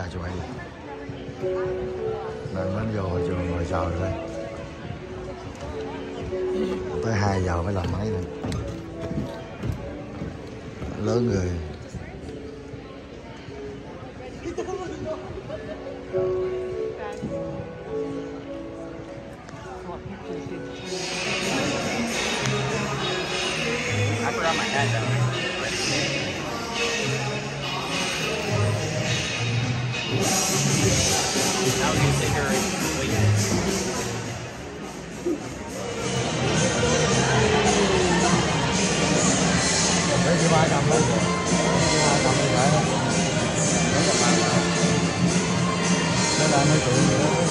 nhà chụp ảnh. Nên đến vô hội trường rồi chờ rồi. Tới 2 giờ mới làm máy này. Lớn người. I forgot my hat down. I was gonna sit here and wait. Đấy chứ ba cầm lên rồi. Ba cầm lên lại đó. Nó cầm lại. Nó là nói chuyện gì đó.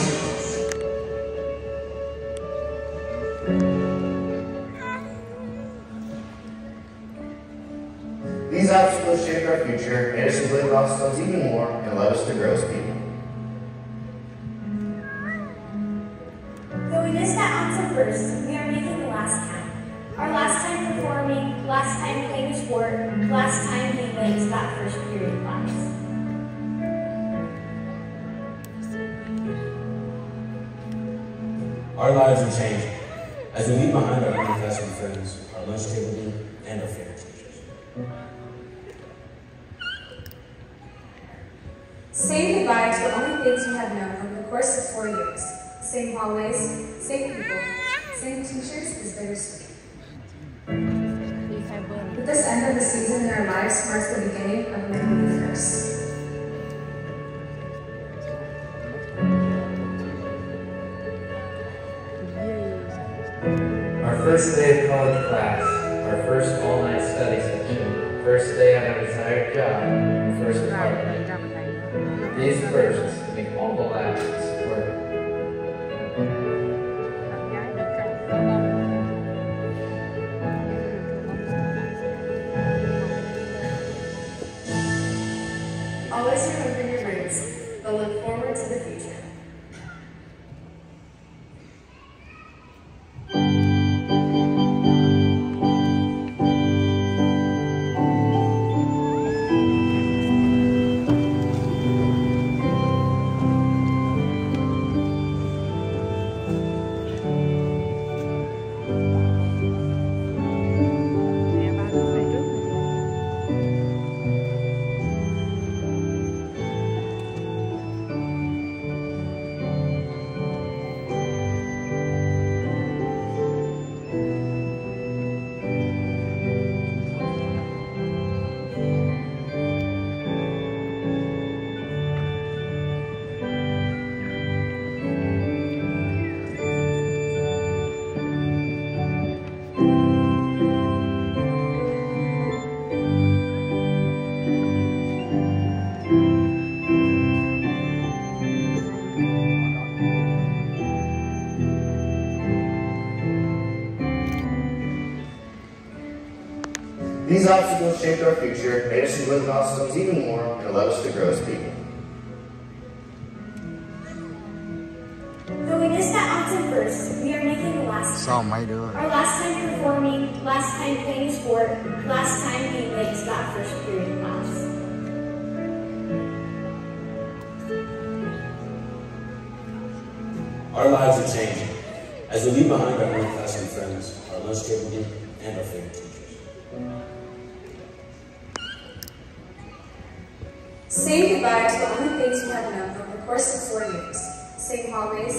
These obstacles shaped our future, made us to believe ourselves even more, and led us to grow as people. Though we missed that answer first, we are making the last count. Our last time performing, last time playing sport, last time being late to that first period class. Our lives are changing as we leave behind our classroom friends, our lunch table group, and our favorite teachers. Saying goodbye to the only things we have known over the course of 4 years. Same hallways, same people, same teachers is bittersweet. But this end of the season in our lives marks the beginning of a new first. Our first day of college class, our first all-night study session, first day on our desired job, our first apartment. These firsts make all the lasts work. Always remember your roots, but look forward to the future. These obstacles shaped our future, made us to believe ourselves even more, and led us to grow as people. Though we missed that answer first, we are making the last Sao count. mấy đứa? Our last time performing, last time playing sport, last time being late to that first period class. Our lives are changing as we leave behind our own classroom friends, our lunch table group, and our favorite teachers. Saying goodbye to the only things we have known over the course of 4 years. Same hallways,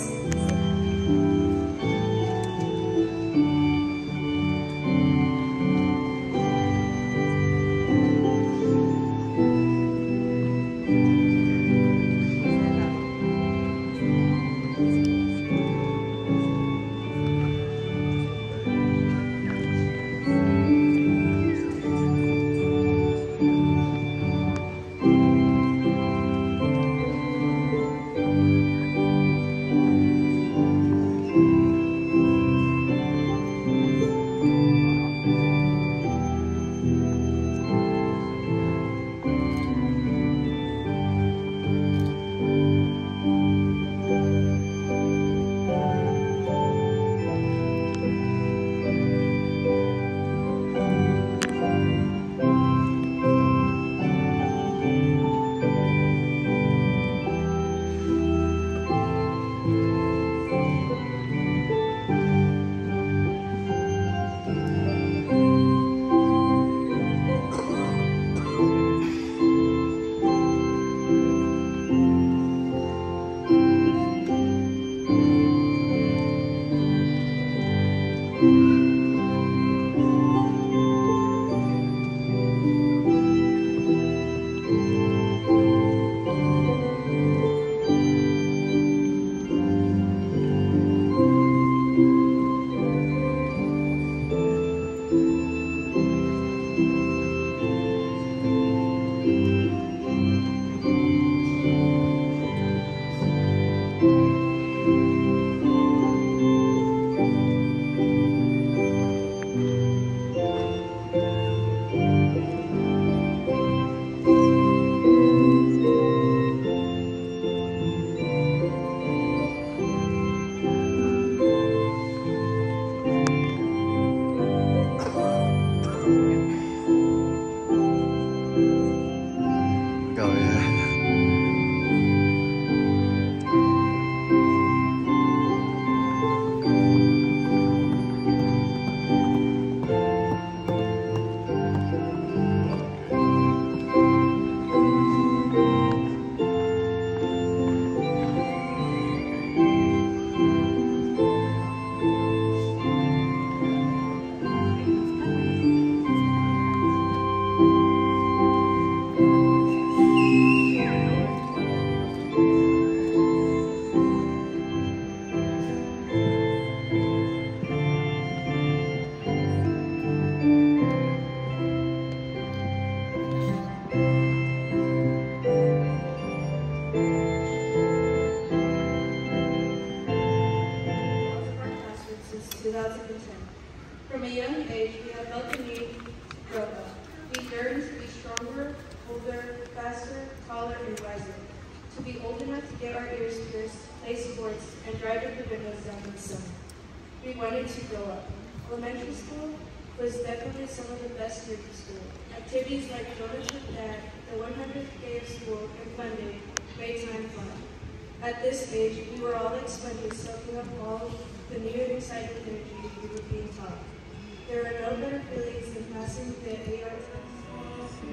child to contend. From a young age, we have felt the need to grow up. We yearn to be stronger, older, faster, taller, and wiser. To be old enough to get our ears pierced, play sports, and drive with the windows down in the summer. We wanted to grow up. Elementary school was definitely some of the best years of school. Activities like Fellowship Dad, the 100th day of school, and Fun Day made time fun. At this age, we were all like sponges, soaking up all the new and exciting energy we were being taught. There are no better feelings than passing the AR test.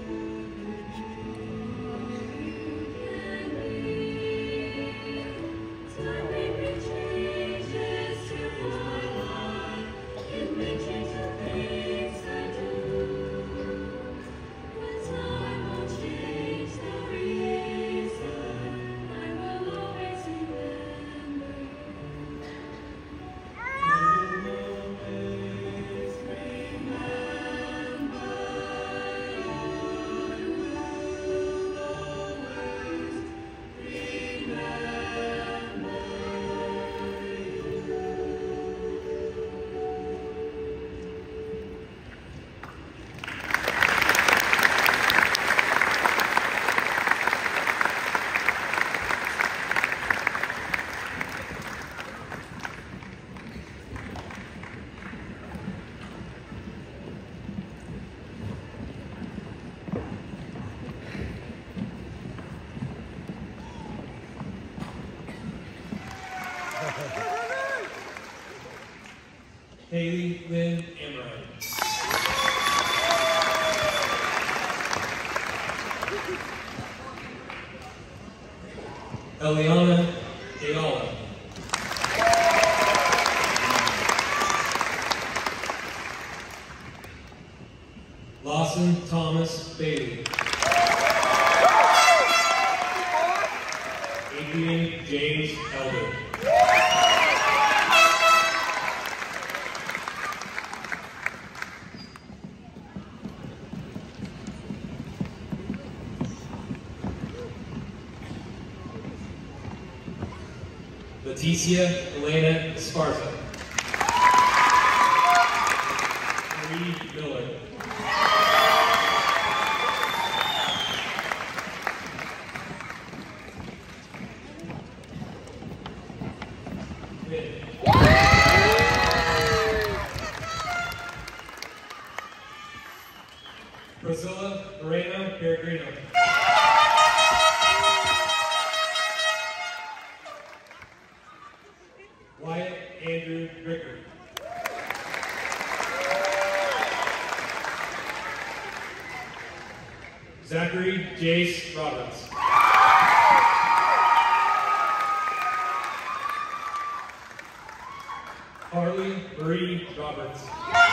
Haley Lynn Amrine. Eliana Ayala. Lawson Thomas Bailey. Adrian James Elder. Leticia Elena Esparza. Marie Miller. Priscilla Moreno Peregrino. Wyatt Andrew Ricker. Zachary Jace Roberts. Harley Marie Roberts.